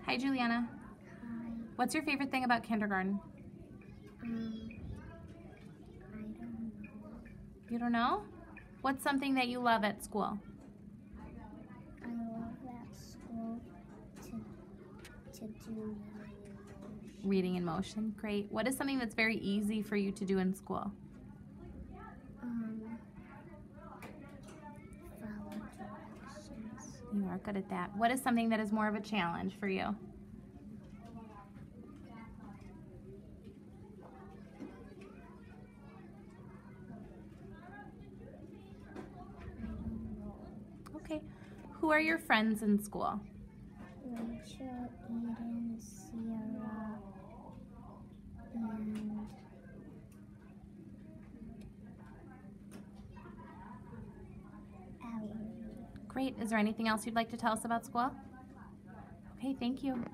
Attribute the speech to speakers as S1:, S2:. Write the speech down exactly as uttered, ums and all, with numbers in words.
S1: Hi, Juliana.
S2: Hi.
S1: What's your favorite thing about kindergarten?
S2: Um, I don't know.
S1: You don't know? What's something that you love at school?
S2: I love at school to, to do reading.
S1: Reading in motion. Great. What is something that's very easy for you to do in school?
S2: Um, follow directions.
S1: You are good at that. What is something that is more of a challenge for you? Okay. Who are your friends in school?
S2: Rachel, Eden, Sierra, and Allie.
S1: Great. Is there anything else you'd like to tell us about school? Okay, thank you.